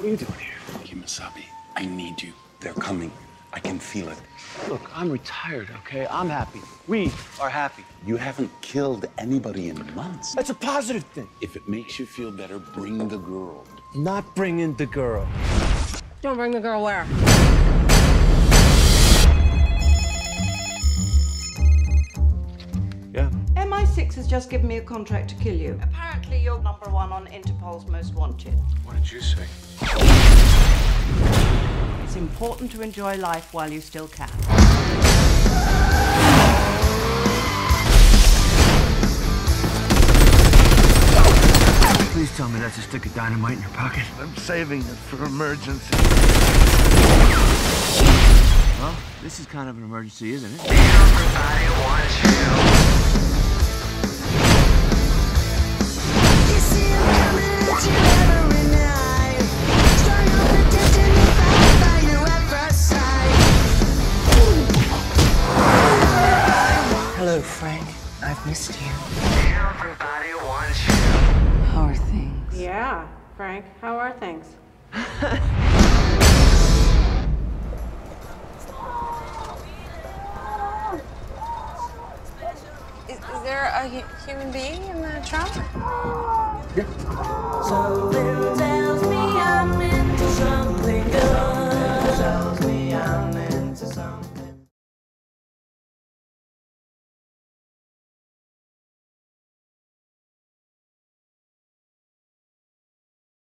What are you doing here? Kimasabi, I need you. They're coming. I can feel it. Look, I'm retired, okay? I'm happy. We are happy. You haven't killed anybody in months. That's a positive thing. If it makes you feel better, bring the girl. Not bringing the girl. Don't bring the girl where? Yeah. MI6 has just given me a contract to kill you. Apparently, you're #1 on Interpol's Most Wanted. What did you say? It's important to enjoy life while you still can. Please tell me that's a stick of dynamite in your pocket. I'm saving it for emergency. Well, this is kind of an emergency, isn't it? Everybody wants you. You see him coming at you every night. Strung up the destiny found by you at first sight. Hello, Frank. I've missed you. Everybody wants you. How are things? Yeah, Frank, how are things? Is there a human being in the trunk? Something tells me I'm into something good.